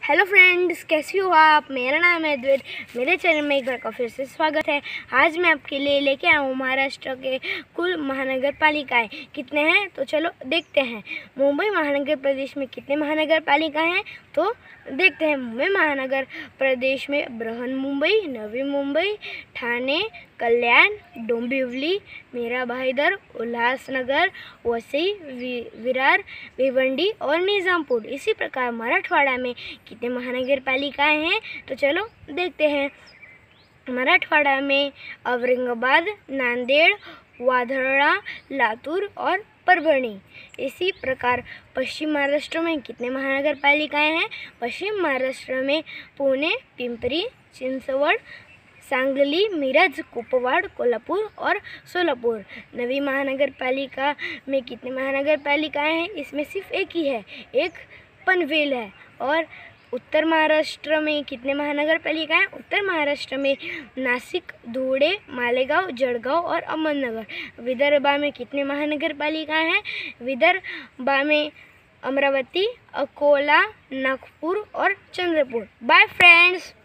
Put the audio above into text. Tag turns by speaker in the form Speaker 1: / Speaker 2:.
Speaker 1: Hello friends, कैसी हो आप। मेरा नाम है अद्वैत। मेरे चैनल में एक बार का फिर से स्वागत है। आज मैं आपके लिए लेके आया हूँ महाराष्ट्र के कुल महानगर पालिकाएँ कितने हैं, तो चलो देखते हैं। मुंबई महानगर प्रदेश में कितने महानगर पालिकाएँ हैं, तो देखते हैं। मुंबई महानगर प्रदेश में बृहन्मुंबई, नवी मुंबई, ठाणे, कल्याण, डोंबिवली, मीरा भाईंदर, उल्हासनगर, वसई, विरार, भिवंडी और निजामपुर। इसी प्रकार मराठवाड़ा में कितने महानगर पालिकाएँ हैं, तो चलो देखते हैं। मराठवाड़ा में औरंगाबाद, नांदेड़, वाधड़ा, लातूर और परभणी। इसी प्रकार पश्चिम महाराष्ट्र में कितने महानगर पालिकाएँ हैं। पश्चिम महाराष्ट्र में पुणे, पिंपरी चिंचवड, सांगली, मिरज, कुपवाड, कोल्हापुर और सोलापुर। नवी महानगर पालिका में कितने महानगर पालिकाएँ हैं, इसमें सिर्फ एक ही है, एक पनवेल है। और उत्तर महाराष्ट्र में कितने महानगर पालिका हैं। उत्तर महाराष्ट्र में नासिक, धुळे, मालेगांव, जळगाव और अहमदनगर। विदर्भ में कितने महानगर पालिकाएँ हैं। विदर्भ में अमरावती, अकोला, नागपुर और चंद्रपुर। Bye friends.